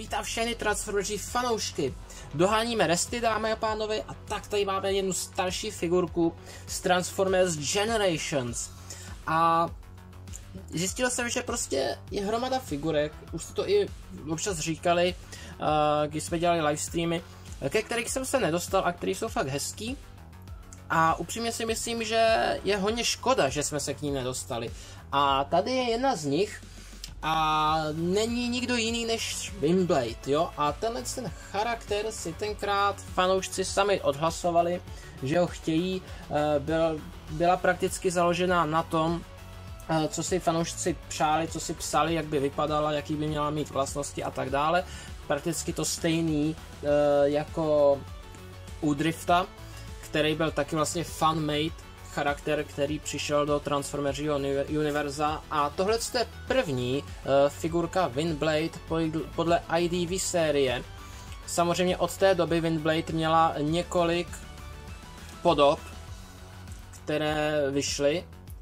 vítám všechny Transformeři fanoušky. Doháníme resty, dámy a pánové, a tak tady máme jednu starší figurku z Transformers Generations. A zjistil jsem, že prostě je hromada figurek, už jste to i občas říkali, když jsme dělali livestreamy, ke kterých jsem se nedostal a který jsou fakt hezký. A upřímně si myslím, že je hodně škoda, že jsme se k ním nedostali. A tady je jedna z nich a není nikdo jiný než Windblade, jo? A ten charakter si tenkrát fanoušci sami odhlasovali, že ho chtějí. Byla prakticky založená na tom, co si fanoušci přáli, co si psali, jak by vypadala, jaký by měla mít vlastnosti a tak dále. Prakticky to stejný jako u Drifta, který byl taky vlastně fan-made charakter, který přišel do Transformersího univerza. A tohle je první figurka Windblade podle IDV série. Samozřejmě od té doby Windblade měla několik podob, které vyšly.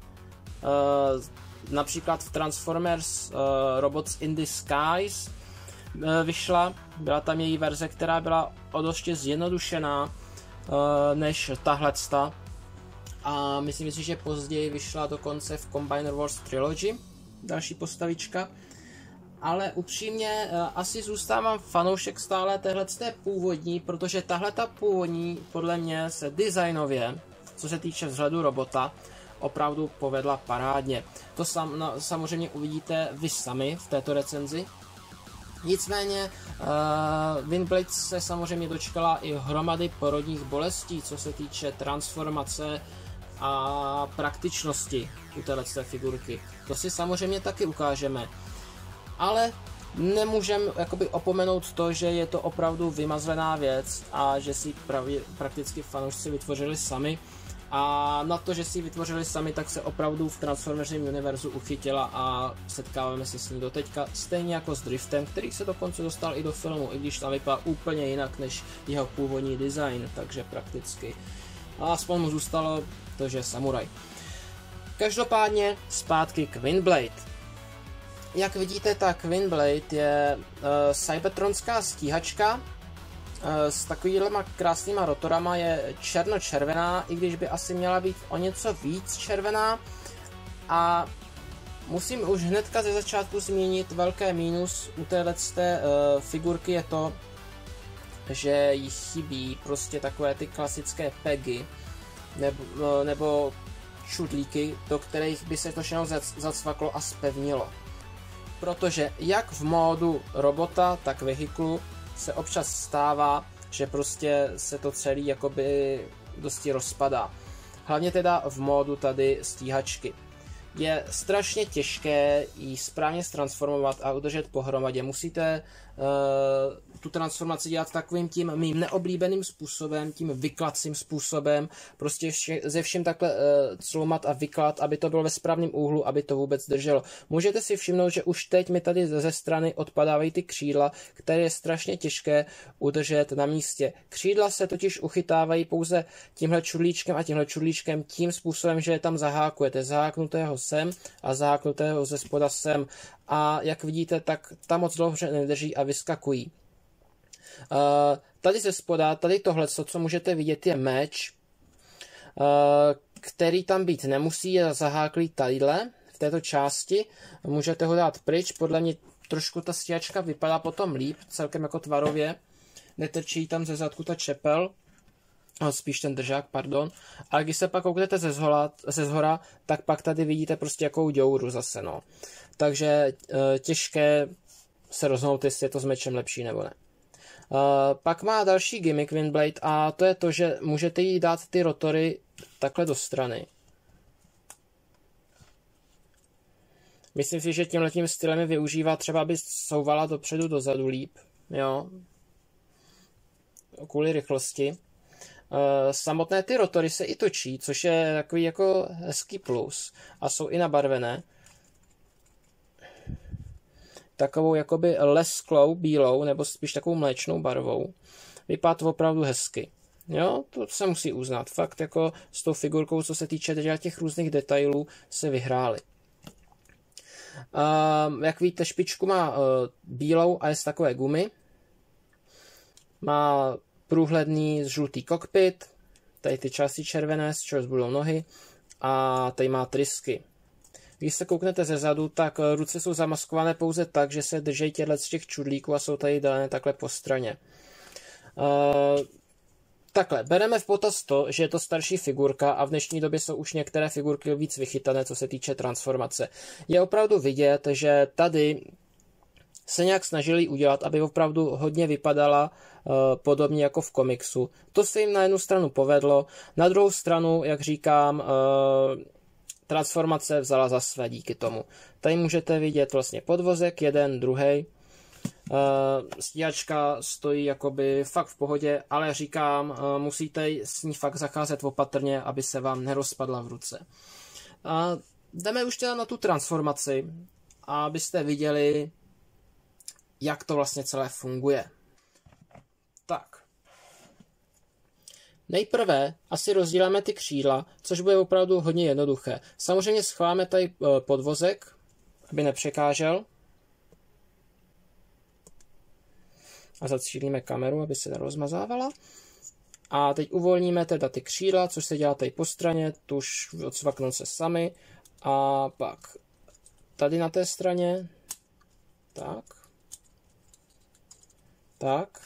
Například v Transformers Robots in Disguise vyšla. Byla tam její verze, která byla o dost zjednodušená než tahlecta. A myslím si, že později vyšla dokonce v Combiner Wars Trilogy, další postavička. Ale upřímně asi zůstávám fanoušek stále téhleté původní, protože tahleta původní podle mě se designově, co se týče vzhledu robota, opravdu povedla parádně. To samozřejmě uvidíte vy sami v této recenzi. Nicméně Windblade se samozřejmě dočkala i hromady porodních bolestí, co se týče transformace a praktičnosti u této figurky. To si samozřejmě taky ukážeme. Ale nemůžeme jakoby opomenout to, že je to opravdu vymazlená věc a že si prakticky fanoušci vytvořili sami. A na to, že si ji vytvořili sami, tak se opravdu v Transformersním univerzu uchytila a setkáváme se s ní doteďka, stejně jako s Driftem, který se dokonce dostal i do filmu, i když tam vypadá úplně jinak než jeho původní design, takže prakticky. A aspoň mu zůstalo to, že je samuraj. Každopádně zpátky k Windblade. Jak vidíte, tak Windblade je cybertronská stíhačka s takovýhlema krásnýma rotorama, je černočervená, i když by asi měla být o něco víc červená. A musím už hnedka ze začátku zmínit velké mínus u této figurky je to, že jí chybí prostě takové ty klasické pegy nebo čudlíky, do kterých by se to všechno zacvaklo a zpevnilo. Protože jak v módu robota, tak vehiklu se občas stává, že prostě se to celý jakoby dosti rozpadá. Hlavně teda v módu tady stíhačky. Je strašně těžké ji správně transformovat a udržet pohromadě. Musíte tu transformaci dělat takovým tím mým neoblíbeným způsobem, tím vyklacím způsobem, prostě ze vším takhle cloumat a vyklat, aby to bylo ve správném úhlu, aby to vůbec drželo. Můžete si všimnout, že už teď mi tady ze strany odpadávají ty křídla, které je strašně těžké udržet na místě. Křídla se totiž uchytávají pouze tímhle čudlíčkem a tímhle čudlíčkem tím způsobem, že je tam zahákujete. Zaháknutého sem a zaháknutého ze spoda sem. A jak vidíte, tak tam moc dlouho nedrží a vyskakují. Tady ze spoda, tady tohle, co můžete vidět, je meč, který tam být nemusí, je zaháklý tadyhle, v této části. Můžete ho dát pryč, podle mě trošku ta stíhačka vypadá potom líp, celkem jako tvarově. Netrčí tam ze zadku ta čepel, spíš ten držák, pardon. A když se pak kouknete ze zhora, tak pak tady vidíte prostě jakou děuru zase, no. Takže těžké se rozhodnout, jestli je to s mečem lepší nebo ne. Pak má další gimmick Windblade a to je to, že můžete jí dát ty rotory takhle do strany. Myslím si, že tímhletím stylem je využívá třeba, aby souvala dopředu dozadu líp, jo, kvůli rychlosti. Samotné ty rotory se i točí, což je takový jako hezký plus a jsou i nabarvené takovou jakoby lesklou, bílou, nebo spíš takovou mléčnou barvou. Vypadá to opravdu hezky. Jo, to se musí uznat. Fakt jako s tou figurkou, co se týče těch různých detailů, se vyhráli. Jak víte, špičku má bílou a je z takové gumy. Má průhledný žlutý kokpit, tady ty části červené, z čehož budou nohy, a tady má trysky. Když se kouknete ze zadu, tak ruce jsou zamaskované pouze tak, že se drží těchto z těch čudlíků a jsou tady dané takhle po straně. Takhle, bereme v potaz to, že je to starší figurka a v dnešní době jsou už některé figurky víc vychytané, co se týče transformace. Je opravdu vidět, že tady se nějak snažili udělat, aby opravdu hodně vypadala podobně jako v komiksu. To se jim na jednu stranu povedlo, na druhou stranu, jak říkám, transformace vzala za své díky tomu. Tady můžete vidět vlastně podvozek, jeden, druhý. Stíhačka stojí jakoby fakt v pohodě, ale říkám, musíte s ní fakt zacházet opatrně, aby se vám nerozpadla v ruce. Jdeme už teda na tu transformaci, abyste viděli, jak to vlastně celé funguje. Tak. Nejprve asi rozděláme ty křídla, což bude opravdu hodně jednoduché. Samozřejmě schováme tady podvozek, aby nepřekážel. A zacílíme kameru, aby se nerozmazávala. A teď uvolníme teda ty křídla, což se dělá tady po straně, tuž odsvaknou se sami. A pak tady na té straně. Tak. Tak.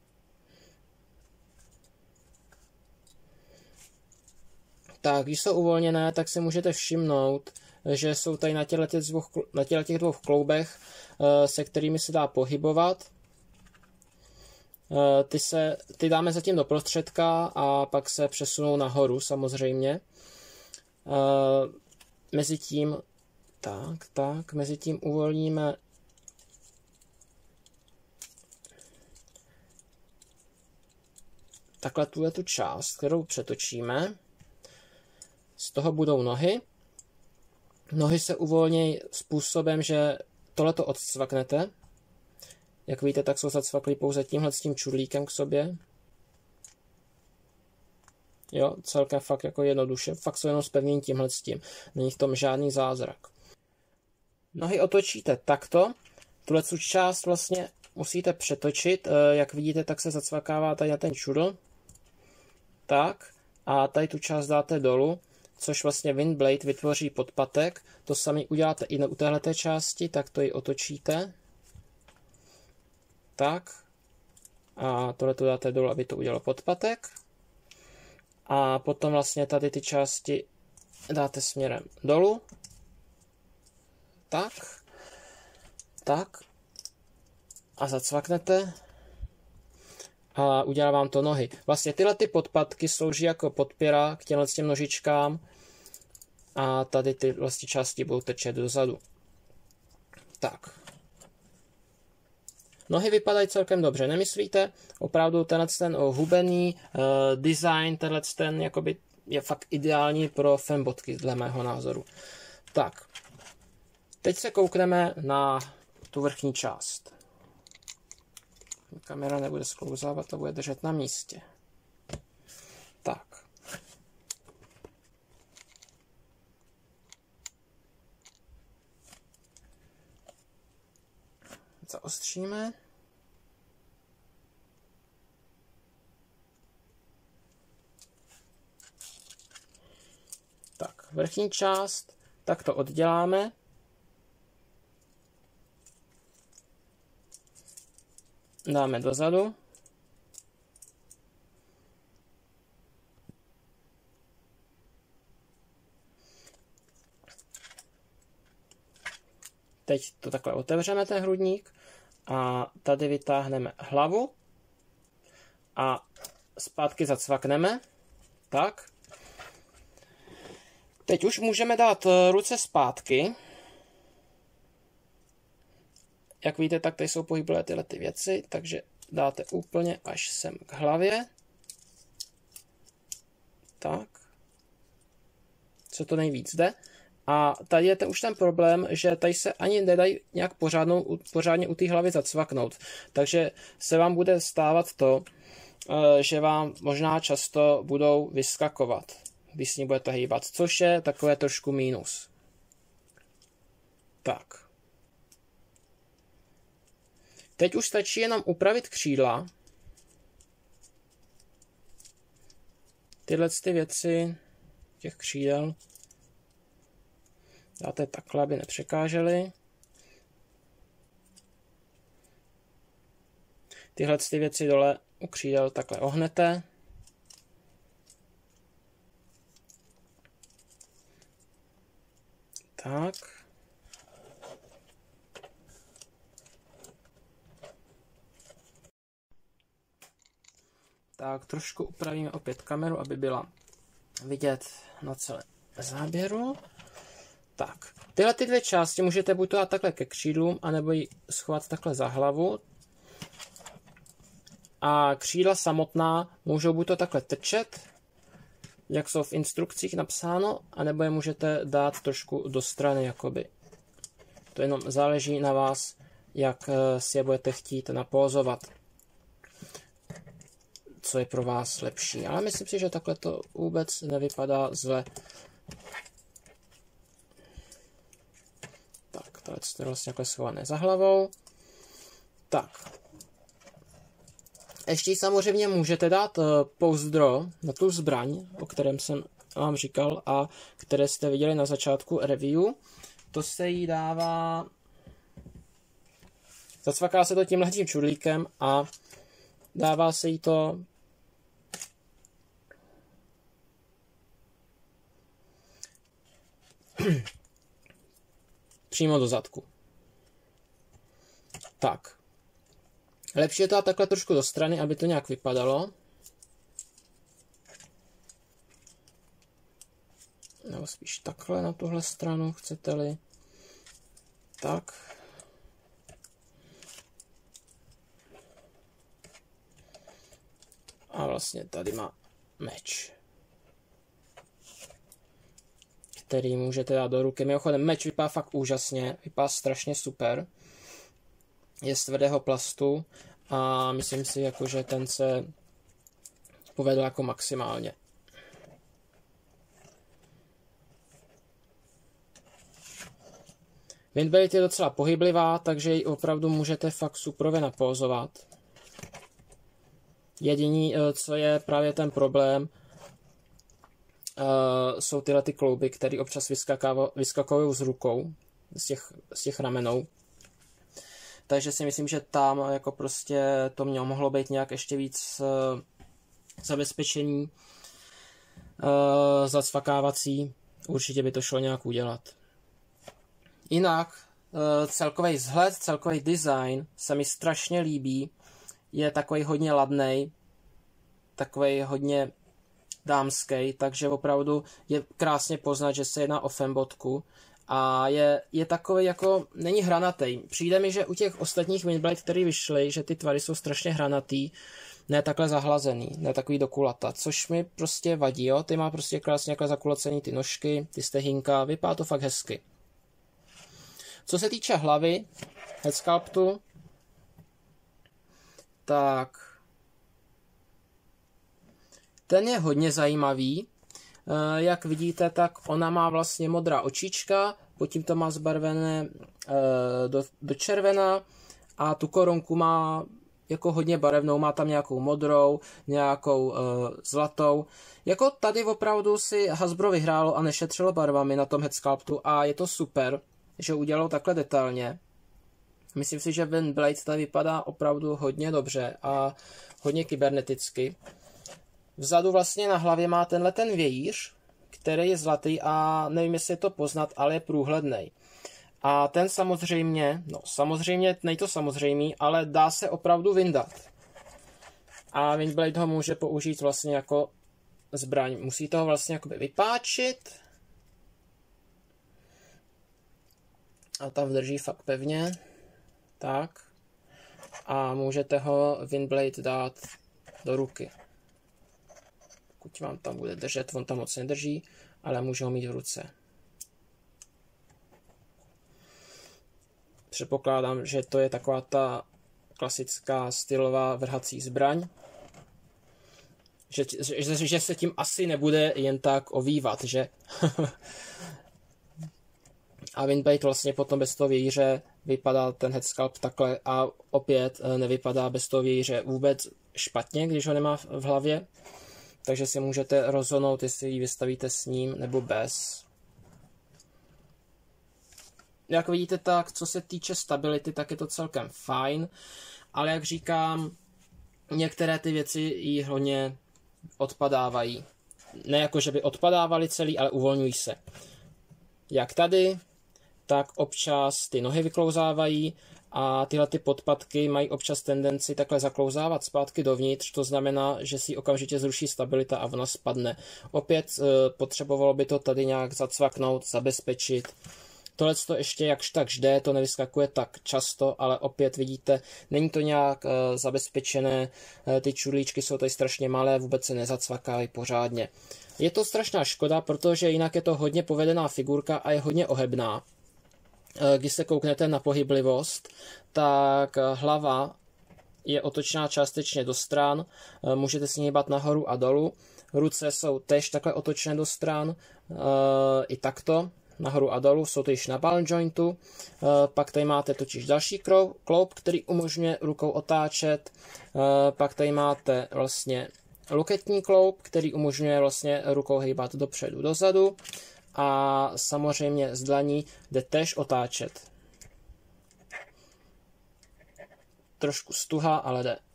Tak, když jsou uvolněné, tak si můžete všimnout, že jsou tady na těch dvou kloubech, se kterými se dá pohybovat. Ty dáme zatím do prostředka a pak se přesunou nahoru samozřejmě. Mezitím uvolníme takhle tu část, kterou přetočíme. Z toho budou nohy. Nohy se uvolní způsobem, že tohleto odcvaknete. Jak víte, tak jsou zacvaklí pouze tímhle s tím čudlíkem k sobě. Jo, celkem fakt jako jednoduše. Fakt jsou jenom zpevnění tímhle s tím. Není v tom žádný zázrak. Nohy otočíte takto. Tuhle část vlastně musíte přetočit. Jak vidíte, tak se zacvakává tady na ten čudl. Tak. A tady tu část dáte dolů, což vlastně Windblade vytvoří podpatek. To sami uděláte i u téhleté části, tak to ji otočíte. Tak. A tohle to dáte dolů, aby to udělalo podpatek. A potom vlastně tady ty části dáte směrem dolů. Tak. Tak. A zacvaknete. A udělá vám to nohy. Vlastně tyhle ty podpatky slouží jako podpěra k těmhle těm nožičkám. A tady ty vlastně části budou tečet dozadu. Tak. Nohy vypadají celkem dobře, nemyslíte? Opravdu ten hubený design, ten jakoby je fakt ideální pro fembotky, dle mého názoru. Tak. Teď se koukneme na tu vrchní část. Kamera nebude sklouzávat a bude držet na místě. Tak. Zaostříme. Tak, vrchní část, tak to odděláme. Dáme dozadu. Teď to takhle otevřeme, ten hrudník, a tady vytáhneme hlavu a zpátky zacvakneme. Tak. Teď už můžeme dát ruce zpátky. Jak víte, tak tady jsou pohyblivé tyhle ty věci, takže dáte úplně až sem k hlavě. Tak. Co to nejvíc jde. A tady je už ten problém, že tady se ani nedají nějak pořádně u té hlavy zacvaknout. Takže se vám bude stávat to, že vám možná často budou vyskakovat, když s ní budete hýbat, což je takové trošku mínus. Tak. Teď už stačí jenom upravit křídla. Tyhle ty věci těch křídel dáte takhle, aby nepřekážely. Tyhle ty věci dole u křídel takhle ohnete. Tak. Tak, trošku upravíme opět kameru, aby byla vidět na celém záběru. Tak, tyhle ty dvě části můžete buď to dát takhle ke křídlům, anebo ji schovat takhle za hlavu. A křídla samotná můžou buď to takhle trčet, jak jsou v instrukcích napsáno, anebo je můžete dát trošku do strany, jakoby. To jenom záleží na vás, jak si je budete chtít napózovat. Co je pro vás lepší. Ale myslím si, že takhle to vůbec nevypadá zle. Tak, tohle je vlastně takhle schované za hlavou. Tak. Ještě samozřejmě můžete dát post draw na tu zbraň, o kterém jsem vám říkal a které jste viděli na začátku review. To se jí dává... Zacvaká se to tímhletím čudlíkem a dává se jí to přímo do zadku. Tak. Lepší je to dát takhle trošku do strany, aby to nějak vypadalo. Nebo spíš takhle na tuhle stranu, chcete-li. Tak. A vlastně tady má meč, který můžete dát do ruky. Mimochodem, meč vypadá fakt úžasně, vypadá strašně super. Je z tvrdého plastu a myslím si, jako, že ten se povedl jako maximálně. Windblade je docela pohyblivá, takže ji opravdu můžete fakt suprově napózovat. Jediný, co je právě ten problém, jsou tyhle ty klouby, které občas vyskakují z rukou, z těch ramenou. Takže si myslím, že tam jako prostě to mohlo být nějak ještě víc zabezpečení zacvakávací. Určitě by to šlo nějak udělat. Jinak celkový vzhled, celkový design se mi strašně líbí. Je takový hodně ladnej, takový hodně dámský, takže opravdu je krásně poznat, že se jedná o fembotku a je takový jako, není hranatý. Přijde mi, že u těch ostatních Windblade, které vyšly, že ty tvary jsou strašně hranatý, ne takhle zahlazený, ne takový do kulata, což mi prostě vadí, jo, ty má prostě krásně takhle zakulacený ty nožky, ty stehínka, vypadá to fakt hezky. Co se týče hlavy, head sculptu, tak ten je hodně zajímavý. Jak vidíte, tak ona má vlastně modrá očička, pod tím to má zbarvené do červena a tu korunku má jako hodně barevnou, má tam nějakou modrou, nějakou zlatou. Jako tady opravdu si Hasbro vyhrálo a nešetřilo barvami na tom head sculptu a je to super, že udělal takhle detailně. Myslím si, že Windblade tady vypadá opravdu hodně dobře a hodně kyberneticky. Vzadu vlastně na hlavě má tenhle ten vějíř, který je zlatý a nevím, jestli je to poznat, ale je průhledný. A ten samozřejmě, není to samozřejmý, ale dá se opravdu vyndat. A Windblade ho může použít vlastně jako zbraň. Musíte ho vlastně jakoby vypáčit. A tam drží fakt pevně. Tak. A můžete ho Windblade dát do ruky. Pokud vám tam bude držet, on tam moc nedrží, ale může ho mít v ruce. Předpokládám, že to je taková ta klasická stylová vrhací zbraň. Že se tím asi nebude jen tak ovývat, že? A Windblade vlastně potom bez toho vějíře vypadá ten headsculpt takhle a opět nevypadá bez toho vějíře vůbec špatně, když ho nemá v hlavě. Takže si můžete rozhodnout, jestli ji vystavíte s ním nebo bez. Jak vidíte, tak co se týče stability, tak je to celkem fajn, ale jak říkám, některé ty věci jí hodně odpadávají. Ne jako, že by odpadávaly celý, ale uvolňují se. Jak tady, tak občas ty nohy vyklouzávají a tyhle ty podpatky mají občas tendenci takhle zaklouzávat zpátky dovnitř, to znamená, že si okamžitě zruší stabilita a ona spadne. Opět potřebovalo by to tady nějak zacvaknout, zabezpečit. Tohle to ještě jakž tak jde, to nevyskakuje tak často, ale opět vidíte, není to nějak zabezpečené, ty čudlíčky jsou tady strašně malé, vůbec se nezacvakávají pořádně. Je to strašná škoda, protože jinak je to hodně povedená figurka a je hodně ohebná. Když se kouknete na pohyblivost, tak hlava je otočená částečně do stran, můžete si hýbat nahoru a dolů. Ruce jsou též takhle otočené do stran, i takto, nahoru a dolů, jsou to již na ball jointu. Pak tady máte totiž další kloup, který umožňuje rukou otáčet. Pak tady máte vlastně loketní kloup, který umožňuje vlastně rukou hýbat dopředu, dozadu. A samozřejmě z dlaní jde též otáčet. Trošku stuha, ale jde.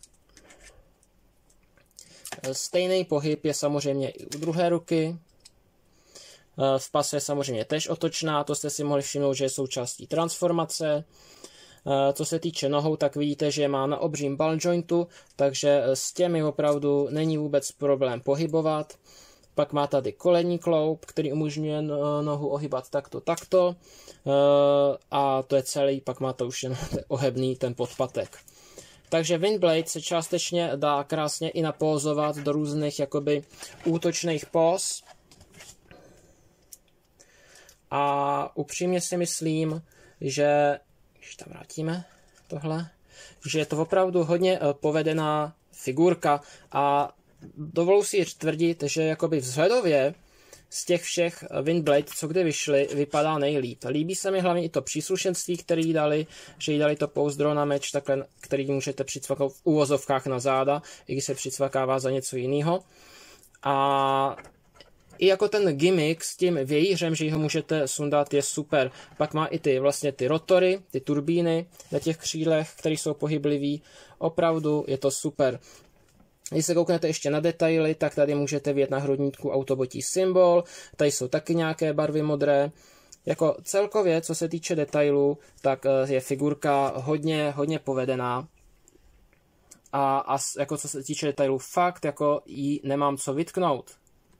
Stejný pohyb je samozřejmě i u druhé ruky. V pase je samozřejmě též otočná, to jste si mohli všimnout, že je součástí transformace. Co se týče nohou, tak vidíte, že má na obřím ball jointu, takže s těmi opravdu není vůbec problém pohybovat. Pak má tady kolenní kloup, který umožňuje nohu ohybat takto. A to je celý, pak má to už jen ohebný ten podpatek. Takže Windblade se částečně dá krásně i napózovat do různých jakoby útočných póz. A upřímně si myslím, že, když tam vrátíme tohle, že je to opravdu hodně povedená figurka a dovolu si tvrdit, že jakoby vzhledově z těch všech Windblade, co kde vyšly, vypadá nejlíp. Líbí se mi hlavně i to příslušenství, které jí dali, že jí dali to pouzdro na meč, takhle, který můžete přicvakat v úvozovkách na záda, i když se přicvakává za něco jiného. A i jako ten gimmick s tím vějířem, že ho můžete sundat, je super. Pak má i ty rotory, ty turbíny na těch křídlech, které jsou pohyblivý. Opravdu je to super. Když se kouknete ještě na detaily, tak tady můžete vidět na hrudníku autobotí symbol, tady jsou taky nějaké barvy modré. Jako celkově, co se týče detailů, tak je figurka hodně povedená. A jako co se týče detailů, fakt jako jí nemám co vytknout.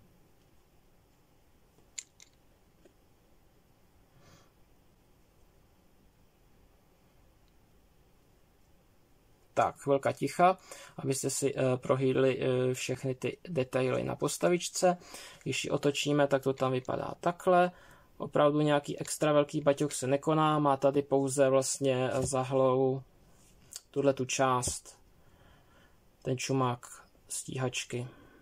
Tak, chvilka ticha, abyste si prohlídli všechny ty detaily na postavičce. Když ji otočíme, tak to tam vypadá takhle. Opravdu nějaký extra velký baťoch se nekoná, má tady pouze vlastně za hlavou tu část, ten čumák stíhačky.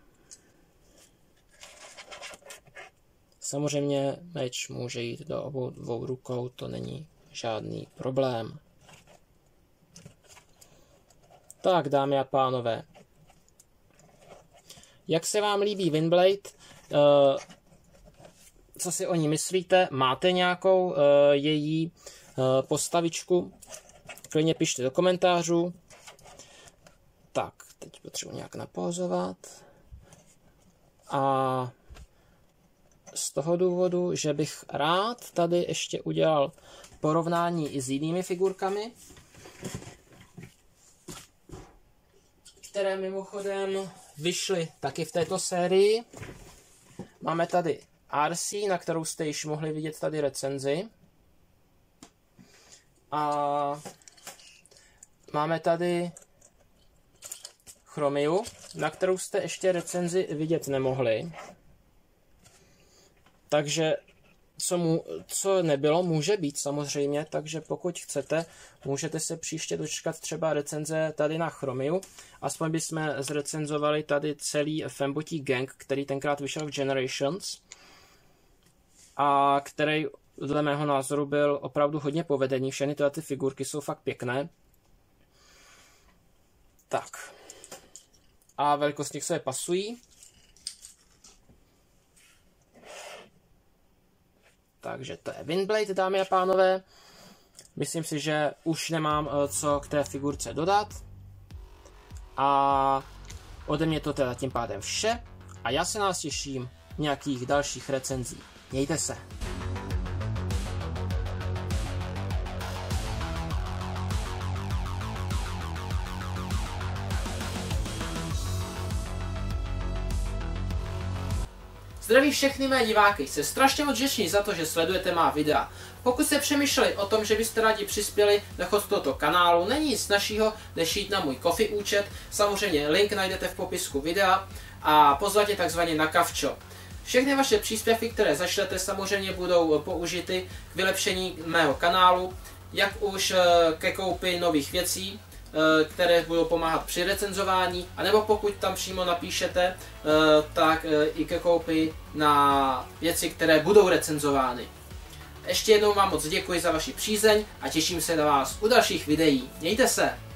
Samozřejmě meč může jít do obou dvou rukou, to není žádný problém. Tak, dámy a pánové, jak se vám líbí Windblade? Co si o ní myslíte? Máte nějakou její postavičku? Klidně pište do komentářů. Tak, teď potřebuji nějak napózovat. A z toho důvodu, že bych rád tady ještě udělal porovnání i s jinými figurkami, které mimochodem vyšly taky v této sérii. Máme tady RC, na kterou jste již mohli vidět tady recenzi. A máme tady Chromiu, na kterou jste ještě recenzi vidět nemohli. Takže co nebylo, může být samozřejmě, takže pokud chcete, můžete se příště dočkat třeba recenze tady na Chromiu. Aspoň bychom zrecenzovali tady celý Fembotí gang, který tenkrát vyšel v Generations a který dle mého názoru byl opravdu hodně povedený. Všechny tyhle ty figurky jsou fakt pěkné. Tak. A velikostně k sobě pasují. Takže to je Windblade, dámy a pánové. Myslím si, že už nemám co k té figurce dodat. A ode mě to teda tím pádem vše. A já se nás těším v nějakých dalších recenzí. Mějte se. Zdraví všechny mé diváky, jsem strašně moc vděčný za to, že sledujete má videa. Pokud jste přemýšleli o tom, že byste rádi přispěli na chod tohoto kanálu, není nic našího, než jít na můj Ko-fi účet. Samozřejmě link najdete v popisku videa a pozvat je takzvaně na kavčo. Všechny vaše příspěvky, které zašlete, samozřejmě budou použity k vylepšení mého kanálu, jak už ke koupi nových věcí, které budou pomáhat při recenzování, anebo pokud tam přímo napíšete, tak i ke koupi na věci, které budou recenzovány. Ještě jednou vám moc děkuji za vaši přízeň a těším se na vás u dalších videí. Mějte se!